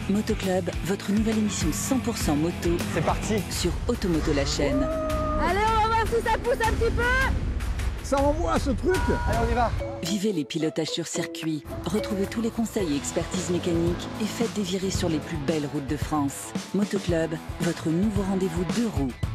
Moto Club, votre nouvelle émission 100% moto. C'est parti. Sur Automoto la chaîne. Allez, on va voir si ça pousse un petit peu. Ça envoie ce truc. Allez, on y va. Vivez les pilotages sur circuit. Retrouvez tous les conseils et expertises mécaniques et faites des virées sur les plus belles routes de France. Moto Club, votre nouveau rendez-vous 2 roues.